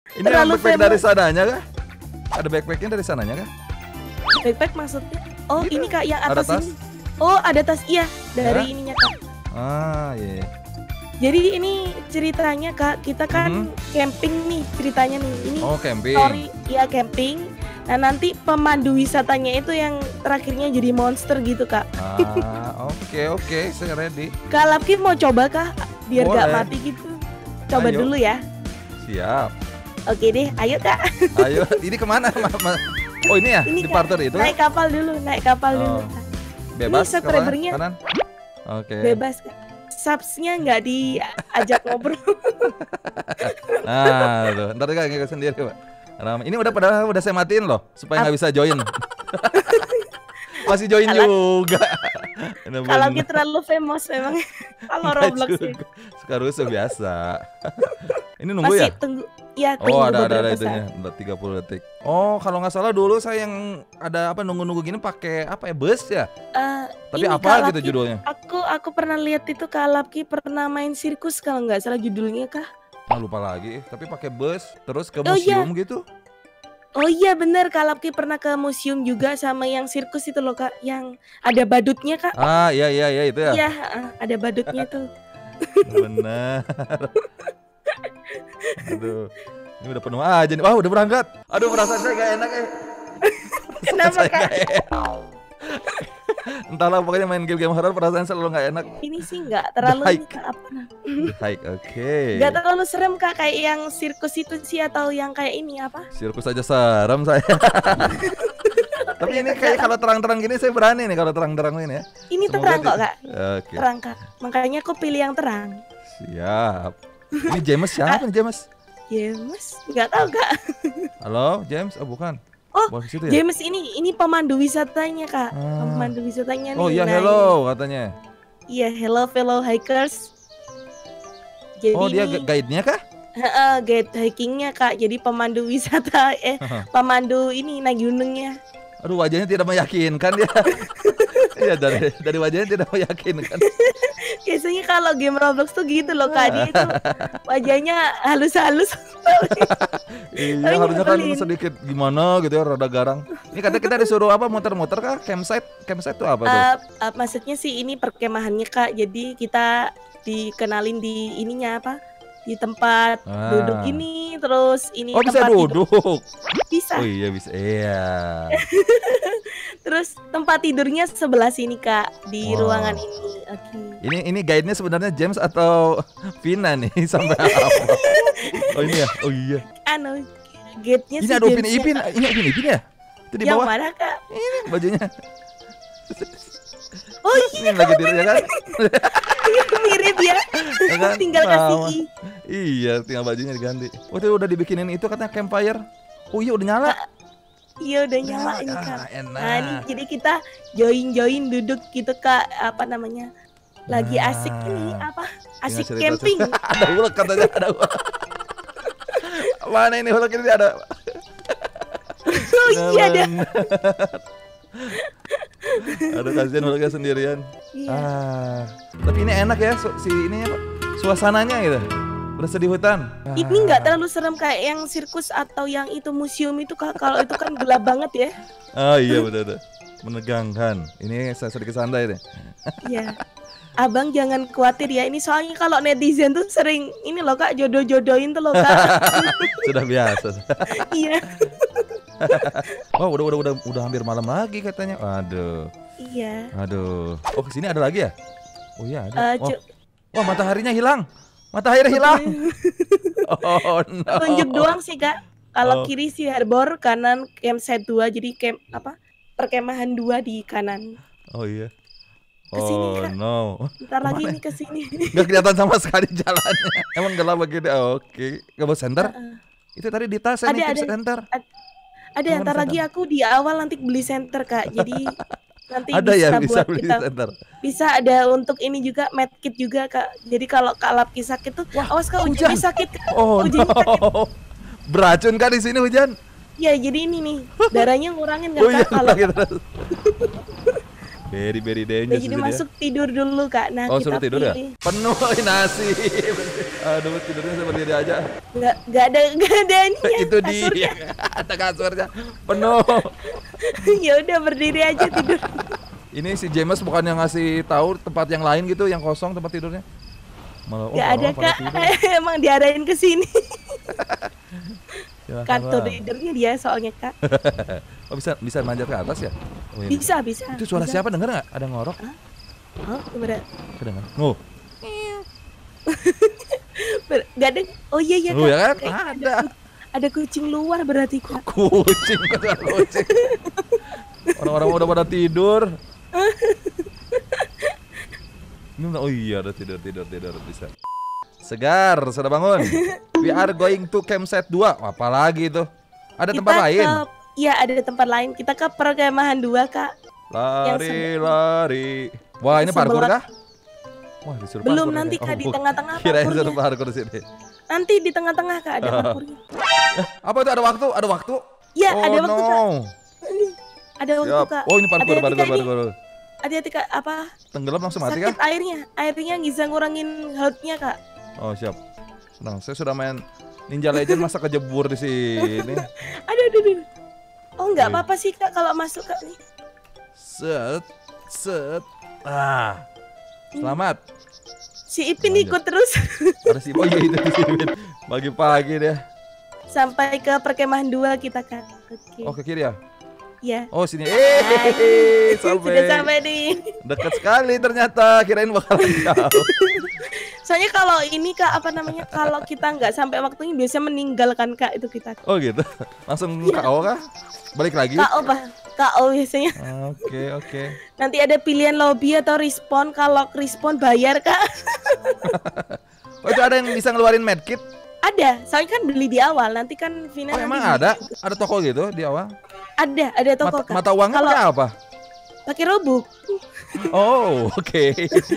Ini yang backpack dari sananya kah? Ada backpacknya dari sananya kah? Backpack maksudnya? Oh Gitu. ini kak yang Ada atas tas? ini. Oh ada tas, iya dari Ya? ininya kak. Ah iya. Jadi ini ceritanya kak, kita kan camping nih ceritanya nih. Ini Oh camping. story ya camping. Nah nanti pemandu wisatanya itu yang terakhirnya jadi monster gitu kak. Ah oke saya ready. Kak Lapki mau coba kah? Biar gak Boleh. mati gitu. Coba Ayo. dulu ya. Siap. Oke deh, ayo kak. Ayo, ini kemana? Oh ini ya, Ini di Kak, parter itu? naik kapal dulu, naik kapal Oh. dulu. Kak. Bebas Ini subscribernya kanan? Oke. bebas kak. Subsnya nggak diajak ngobrol. Nah, tuh. Ntar Kak ngikut sendiri, Pak. Ramai. Ini udah saya matiin loh, supaya nggak bisa join. Masih join juga. Kalau kita terlalu famous memang. Kalau Roblox ya. Suka rusuh biasa. Ini nunggu Masih ya? tunggu. Ya, tunggu Oh ada beberapa itunya, saat. udah 30 detik. Oh kalau nggak salah dulu saya yang ada apa nunggu-nunggu gini pakai apa ya, bus ya? Tapi Ini apa Kak gitu Lapki, judulnya? Aku pernah lihat itu Kak Lapki pernah main sirkus kalau nggak salah judulnya kah? Ah, lupa lagi. Tapi pakai bus terus ke Oh, iya. museum gitu. Oh iya bener Kak Lapki pernah ke museum juga sama yang sirkus itu loh Kak, yang ada badutnya Kak. Ah iya itu ya. Iya, ada badutnya tuh. Benar. Aduh. Ini udah penuh aja nih. Wah, udah berangkat. Aduh, perasaan saya gak enak Kenapa Saya Kak? gak enak. Entahlah pokoknya main game horor perasaan selalu gak enak. Ini sih nggak terlalu Baik. ini Kak apa nah? Hike, oke. Nggak terlalu serem Kak kayak yang sirkus itu sih atau yang kayak ini apa? Sirkus aja serem saya. Tapi ini kayak kalau terang-terang gini saya berani nih kalau terang-terang ini ya. Ini Semoga terang kok Kak. Oke. Terang Kak. Makanya aku pilih yang terang. Siap. Ini James siapa nih James? Ya mas, nggak tahu Kak. Halo James? Oh bukan. Oh, Bos situ ya? James ini pemandu wisatanya Kak. Ah. Pemandu wisatanya nih. Oh iya Nah, hello katanya. Iya, hello fellow hikers. Jadi Oh dia ini guide-nya kah? guide hikingnya Kak. Jadi pemandu wisata pemandu ini naik gunungnya. Aduh wajahnya tidak meyakinkan dia. Iya dari wajahnya tidak meyakinkan. Biasanya kalau game Roblox tuh gitu loh Kak. Dia itu wajahnya halus-halus. Iya Tapi harusnya kan nyebelin. sedikit gimana gitu ya rada garang. Ini katanya kita disuruh apa muter-muter kah? Campsite tuh apa tuh? Maksudnya sih ini perkemahannya Kak. Jadi kita dikenalin di ininya apa? Di tempat duduk ini, terus ini Oh bisa tempat tidur. duduk. Bisa. Oh iya bisa. Iya. Terus tempat tidurnya sebelah sini Kak, di Wow. ruangan ini. Oke. Ini guide-nya sebenarnya James atau Vina nih sampai apa? Oh ini ya. Oh iya. Anu, gate-nya Ini si ada Upin James-nya, Ipin. Kak. Ini Upin Ipin ya? Itu di Yang bawah. mana Kak? Ini bajunya. Oh Ini iya, lagi tidur ya kan? mirip ya. Ya kan? Tinggal kasih Sama. i. Iya, tinggal bajunya diganti. Oh itu udah dibikinin itu katanya campfire. Oh iya udah nyala. Iya udah nyala ini Kak. Enak. Nah ini jadi kita join duduk gitu Kak, apa namanya? Lagi asik ini apa? Asik Tinggal cerita- camping. Ada ulek katanya, ada ulek. Mana ini ulek ini ada? Oh iya ada. Aduh kasihan uleknya sendirian. Iya. Tapi ini enak ya si ini apa? Suasananya gitu. Berasa di hutan. Ini nggak terlalu serem kayak yang sirkus atau yang itu museum itu Kak. Kalau itu kan gelap banget ya. Oh iya benar. Menegangkan. Ini saya sedikit santai deh. Iya. Abang jangan khawatir ya. Ini soalnya kalau netizen tuh sering ini loh Kak, jodoh-jodohin tuh loh Kak. Sudah biasa. Iya. Oh udah hampir malam lagi katanya. Aduh. Iya. Aduh. Oh kesini ada lagi ya? Oh iya ada. Cu- Wah mataharinya hilang. Matahari hilang. Oh no. Tunjuk doang sih Kak. Kalau Oh. kiri sih harbor, kanan campsite 2. Jadi camp apa? Perkemahan 2 di kanan. Oh iya. Kesini, Oh Kak. no. Ntar lagi Kemana? nih ke sini. Gak kelihatan sama sekali jalannya. Emang gelap begini. Oke. Gak bawa senter? Itu tadi di tas saya nih Ada, tips ada. senter. Ada Kemana ntar lagi sana? aku di awal nanti beli center Kak. Jadi nanti Ada bisa ya buat bisa beli kita. senter. Bisa ada untuk ini juga medkit juga Kak. Jadi kalau Kak Lapki sakit tuh, awas Kak ujungnya hujan. sakit Kak. Oh Ujungnya sakit. no. Beracun kan di sini hujan? Ya jadi ini nih darahnya ngurangin kan Oh iya Kak kalau lagi terus. Very Udah dangerous jadi ya. masuk tidur dulu Kak. Nah, Oh, kita suruh tidur ya? pilih. Penuh nasi. Aduh, tidurnya saya berdiri aja. Nggak ada ininya. Itu kasurnya. dia. Ada kasurnya. Penuh. Ya udah berdiri aja tidur. Ini si James bukan yang ngasih tahu tempat yang lain gitu yang kosong tempat tidurnya. Malah Nggak ada orang pada Kak. tidur. Emang diarahin ke sini. Ya, Kantor Allah. leadernya dia soalnya Kak. Oh, bisa manjat ke atas ya? Oh, iya. Bisa. Itu suara bisa. siapa, denger nggak? Ada ngorok? Hah? Gimana? Kedengar? Oh. Nggak ada. Oh iya Oh Kak. ya kan? Kayak Ada. Ada kucing luar berarti Kak. Kucing, kata kucing. Orang-orang udah pada tidur. Oh iya, udah tidur bisa. Segar, sudah bangun. We are going to campsite 2. Apalagi itu? Ada tempat lain? Iya, ada tempat lain. Kita ke perkemahan 2 Kak. Lari. Wah, ini parkour kah? Wah, disuruh Belum, parkour nanti ini. Kak di tengah-tengah Kirain parkournya. suruh parkour di sini. Nanti di tengah-tengah Kak ada parkournya. Apa itu, ada waktu? Ada waktu? Iya, Oh ada waktu Kak. no. Ada waktu Siap. Kak. Oh, ini parkour. Hati-hati Kak, apa? Tenggelam langsung mati kah? Sakit airnya. Airnya bisa ngurangin health-nya Kak. Oh, siap. Senang. Saya sudah main Ninja Legend, masa kejebur di sini. Aduh. Oh, nggak Oke. apa-apa sih Kak kalau masuk Kak nih. Set. Ah. Selamat. Si Ipin Lanjut. ikut terus Ada si Boy itu di sini. Pagi-pagi dia. sampai ke perkemahan 2 kita Kak. Oke. Oh, ke kiri ya? Ya. Oh, sini. Sudah sampai nih. Dekat sekali ternyata. Kirain bakalan jauh. Soalnya kalau ini Kak apa namanya? Kalau kita nggak sampai waktunya biasa meninggalkan Kak itu kita. Oh, gitu. Langsung KO kah? Balik lagi? KO Pak. KO biasanya. Oke. Nanti ada pilihan lobby atau respon. Kalau respon bayar Kak. Oh, itu ada yang bisa ngeluarin medkit? Ada. Soalnya kan beli di awal. Nanti kan Vina Oh, nanti emang beli. ada? Ada toko gitu di awal? Ada toko Kak. Mata uangnya Kalau pakai apa? pakai robux. Oh, oke.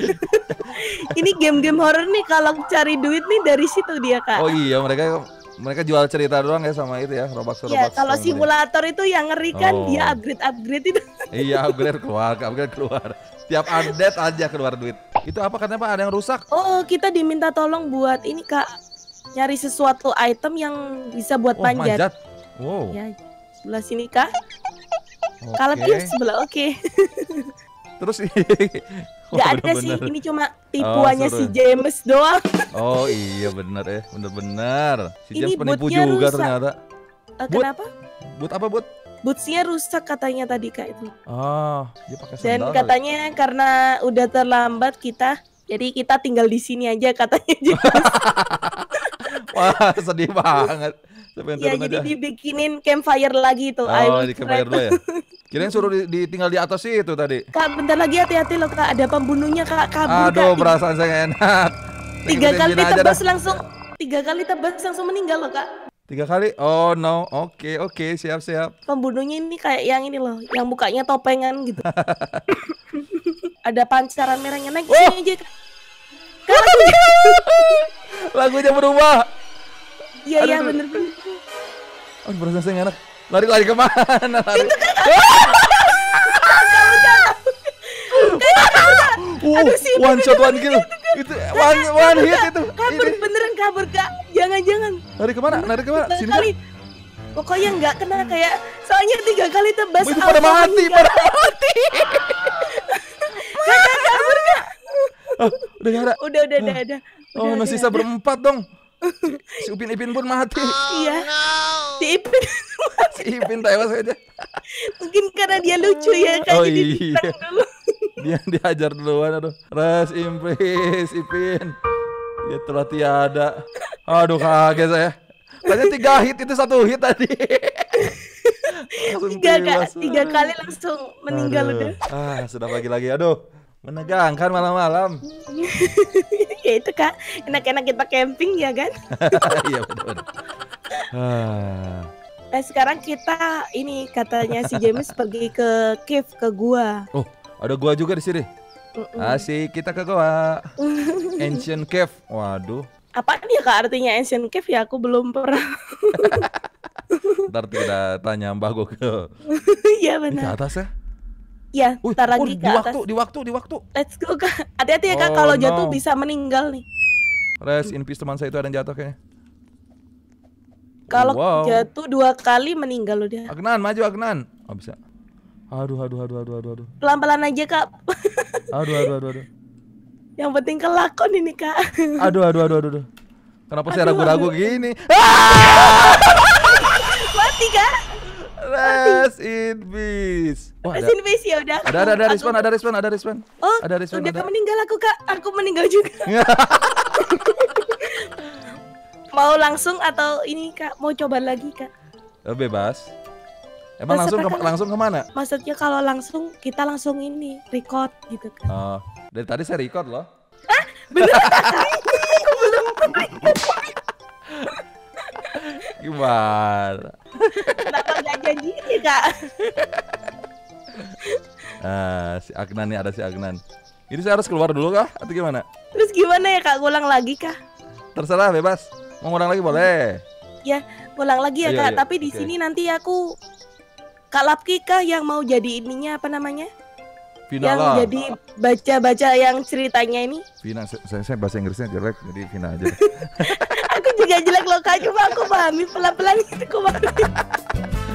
Ini game-game horror nih kalau cari duit nih dari situ dia Kak. Oh iya, mereka jual cerita doang ya sama itu ya, Robux. Iya, kalau simulator itu yang ngeri kan Oh. dia upgrade itu. Iya, upgrade keluar. Tiap update aja keluar duit. Itu apa katanya Pak? Ada yang rusak? Oh, kita diminta tolong buat ini Kak. Nyari sesuatu item yang bisa buat Oh, panjat. manjat. Wow. Ya, sebelah sini Kak. Oke. Kalau Kim sebelah oke. Terus Nggak ada sih, ini cuma tipuannya si James doang. Oh iya benar ya, benar. Si Ini James penipu bootnya juga rusak. ternyata. Kenapa? Boot apa boot? Bootsnya rusak katanya tadi Kak itu. Oh, dia pakai Dan sandal. katanya karena udah terlambat kita, jadi kita tinggal di sini aja katanya James. Wah, sedih banget. Saya pengen Ya turun jadi aja. dibikinin campfire lagi tuh. Oh, di campfire dulu ya. Kirain suruh ditinggal di atas itu tadi. Kak, bentar lagi hati-hati loh Kak, ada pembunuhnya Kak, kabur Aduh, Kak. perasaan saya nggak enak. 3 kali Ikutin aja tebas dah. langsung 3 kali tebas langsung meninggal loh Kak. 3 kali? Oh no, oke, siap. Pembunuhnya ini kayak yang ini loh, yang mukanya topengan gitu. Ada pancaran merahnya naik Oh. sini aja Kak. Kak, Lagunya berubah. iya Aduh. bener. Oh, perasaan saya nggak enak. Lari kemana? Lari. Aduh, sih, One shot one kill. Itu one hit itu. Kabur Ini. beneran kabur Kak. Jangan. Lari kemana? Tiga Sini kali. kan? Pokoknya nggak kena kayak soalnya 3 kali tebas. Itu pada auto mati, meninggal. Kakak kabur kak. Oh, udah nggak ada. Udah ada. Oh, Udah, masih sisa ada. berempat dong. Si Upin pun mati. Iya. Si Ipin Si Ipin tewas aja. mungkin karena dia lucu ya Kak. Oh, Jadi iya. ditang dulu. Dia dihajar duluan, aduh. Rest in peace, Ipin. Dia telah tiada. Aduh, kaget saya. Tanya 3 hit itu 1 hit tadi. Langsung 3 tewas. 3 kali langsung meninggal Aduh. udah. Sudah pagi lagi. Aduh, menegangkan malam-malam. Ya itu Kak, enak-enak kita camping ya kan. Iya betul. Nah sekarang kita ini katanya si James pergi ke cave, ke gua. Oh, ada gua juga di sini. Asik, kita ke gua. Ancient Cave. Waduh. Apaan ya Kak artinya ancient cave ya? Aku belum pernah. Ntar kita tanya Mbak Google. Iya Ini ke benar. atas ya? Ya, ntar lagi ke atas. Di waktu. Let's go kak. Hati-hati ya kak, Oh, kalau no. jatuh bisa meninggal nih. Rest in peace, teman saya itu ada yang jatuh kayaknya. Kalau Wow. jatuh 2 kali meninggal loh dia. Agnan, maju Agnan. Oh bisa. Aduh. Pelan-pelan aja kak. Aduh. Yang penting kelakon ini kak. Aduh. Kenapa saya ragu-ragu gini? Mati kak. Rest in peace. Wah, Mesin base ya udah. ada respon. Oh, Ada respon, udah ada. meninggal aku kak. Aku meninggal juga. Mau langsung atau ini kak? Mau coba lagi kak? Bebas. Emang Terserah, Kak. langsung kemana? Maksudnya kalau langsung kita langsung ini record gitu kan? Oh, dari tadi saya record loh. Bener? Gimana? Kenapa nggak janjiin ya kak? Si Agnan nih, ada si Agnan. Ini saya harus keluar dulu kah? Atau gimana? Terus gimana ya kak? Ngulang lagi kah? Terserah, bebas. Mau ngurang lagi boleh. Ya, ngulang lagi ya Ayo, kak. ayo. Tapi di Oke. sini nanti aku Kak Lapki kah yang mau jadi ininya apa namanya? Vina Yang lah. jadi baca-baca yang ceritanya ini. Vina, saya bahasa Inggrisnya jelek, jadi Vina aja. Aku juga jelek loh kak. Cuma aku pahami pelan-pelan itu aku pahami.